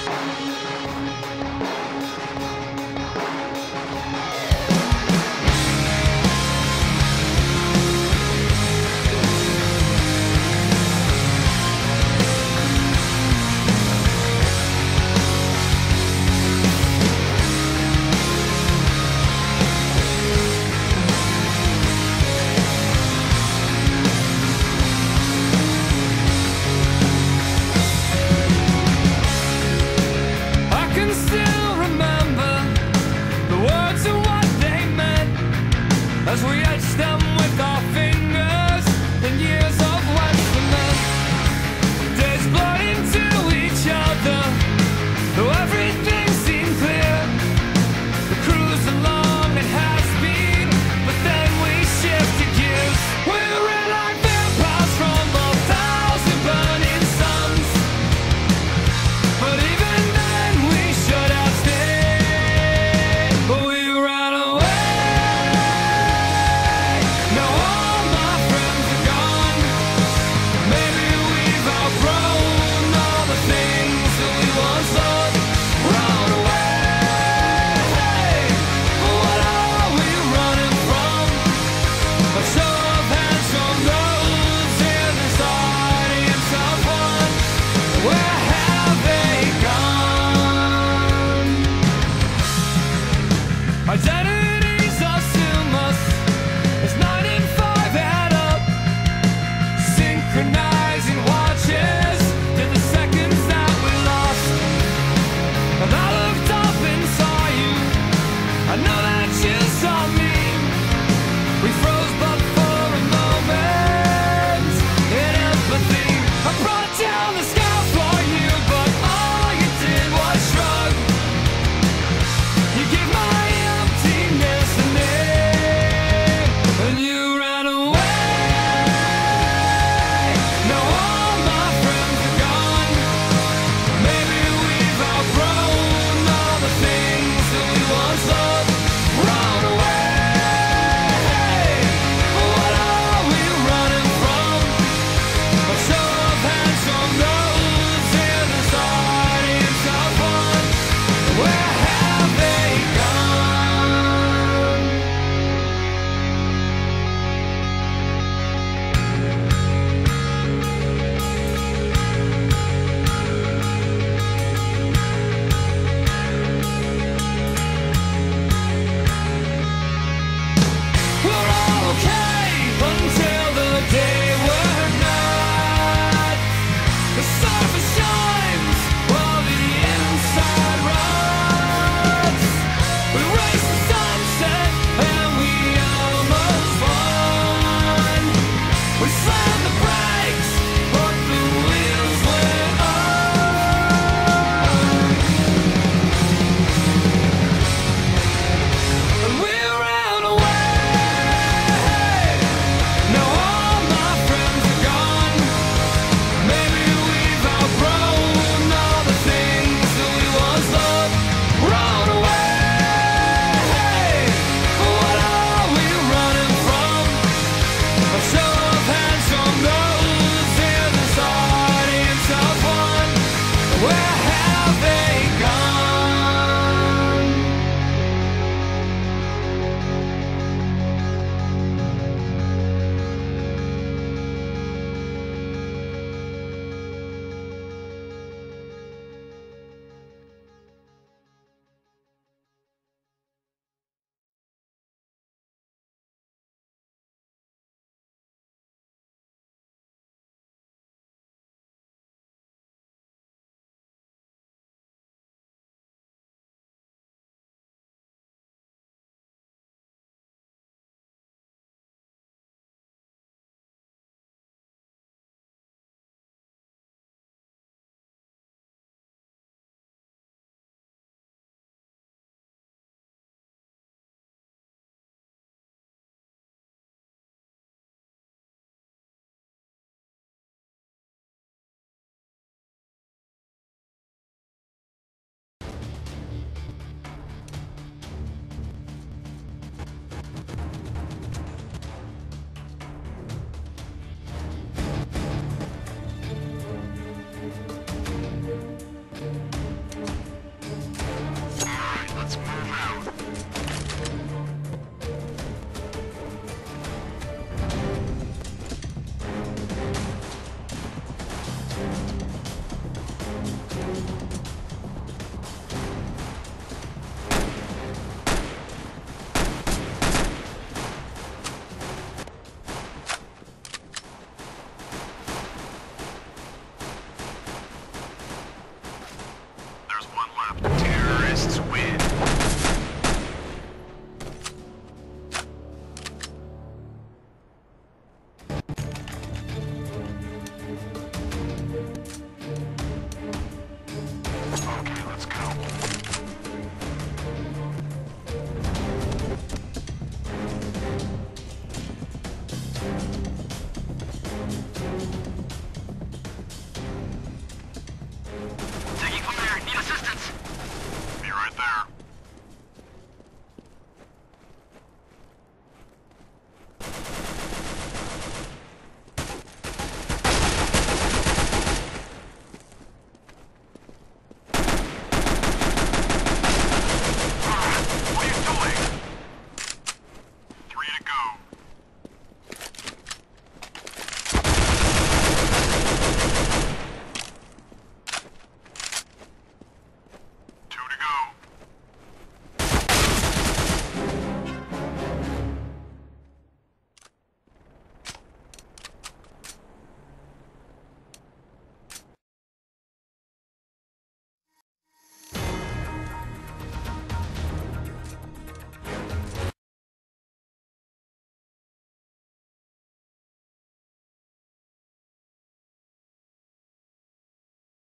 As we etched them with our fingers in years of wet cement, days blurred into each other, though everything seemed clear. The cruise along it has been, but then we shifted gears. We ran like vampires from 1,000 burning suns, but even then we should have stayed. But we ran away. Identities assume us as 9 and 5 add up, synchronizing watches to the seconds that we lost. And I looked up and saw you, I know that you saw me. We froze but for a moment in empathy. I brought down the sky for you, but all you did was shrug. You gave my emptiness a name, and you ran away. Now all my friends are gone. Maybe we've outgrown all the things that we once loved. Run away. What are we running from? A show of hands on those in this audience of one. Where have they gone? We're all okay until the day we're not. The surface shines while the inside rots. We race the sunset and we almost won. We slammed the brakes, but the wheels went on. And we ran away. Now all my friends are gone. Maybe we've outgrown all the things that we once loved. Run away. What are we running from? A show of hands from those in this audience of one. Where have they